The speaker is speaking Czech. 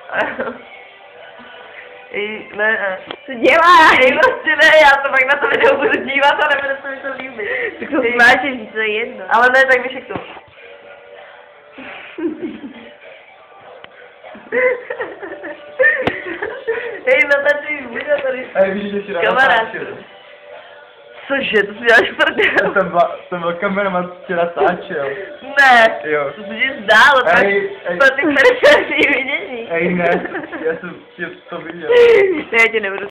Ne. Co děláš? Prostě ne, já se pak na to video budu dívat a nebude se mi to líbit. Tak to smáčeš, to je jedno. Ale ne, tak víš jak to. Hej, natáčíš video tady. Hej, víš, že si rád Kamarád. Cože, to si děláš prdel? Ten byl kameraman, tě natáčel. Ne, Jo. to se ti zdálo, tak Ej. to ty 50 vidění. Ej, ne, já jsem tě to viděl. Ne, já tě nebudu